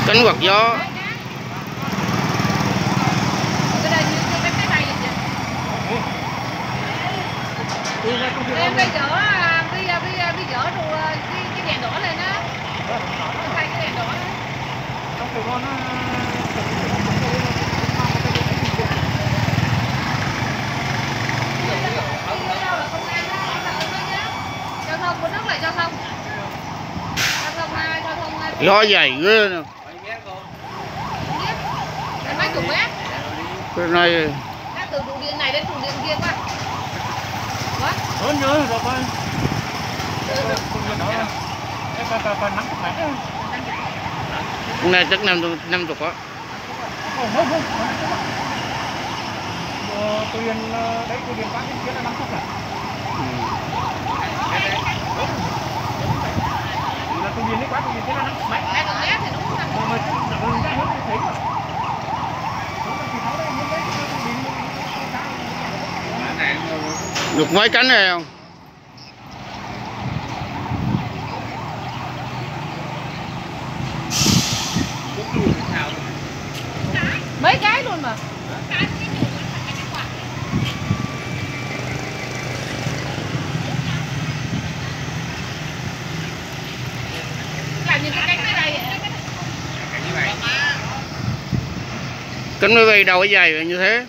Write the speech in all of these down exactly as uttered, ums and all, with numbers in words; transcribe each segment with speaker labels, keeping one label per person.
Speaker 1: Cánh quạt gió.
Speaker 2: Em bây giờ bây giờ bây giờ bây giờ rồi cái cái đèn đỏ lên á. Thay cái đèn đỏ. Trong Sài Gòn nó giao thông của nước là giao thông. Giao thông giao thông
Speaker 1: Gió dày ghê nè.
Speaker 2: mấy chục mét.
Speaker 1: Cái này
Speaker 2: Từ trụ điện này đến trụ điện kia qua. Quá.
Speaker 3: Hơn nữa rồi coi.
Speaker 1: con này chắc năm năm chục á.
Speaker 3: Tụi điện đấy tụi điện bán bên kia là năm phút à? Là tụi điện đấy quá tụi điện kia là năm phút mấy?
Speaker 2: Hai chục mét thì đúng năm phút.
Speaker 3: Mà mà đường ra hết thấy mà.
Speaker 1: Được mấy cánh này không?
Speaker 2: Mấy cái luôn mà. Làm như cái cánh ở đây.
Speaker 1: Cánh máy bay đâu có dày như thế.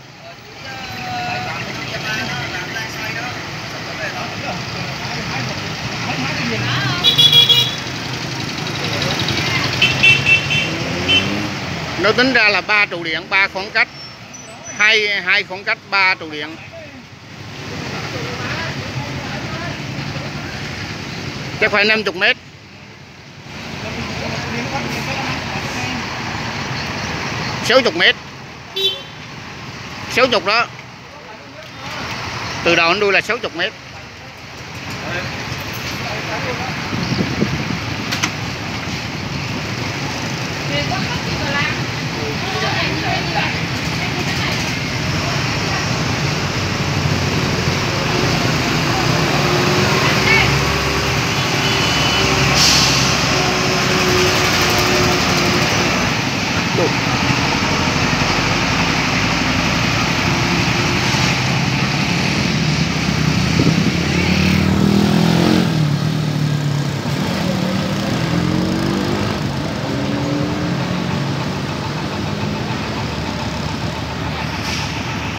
Speaker 1: Nó tính ra là ba trụ điện, ba khoảng cách, hai hai khoảng cách ba trụ điện. Chắc phải năm mươi mét. sáu mươi mét. sáu mươi đó. Từ đầu đến đuôi là sáu mươi mét.
Speaker 2: Thì có gì mà làm.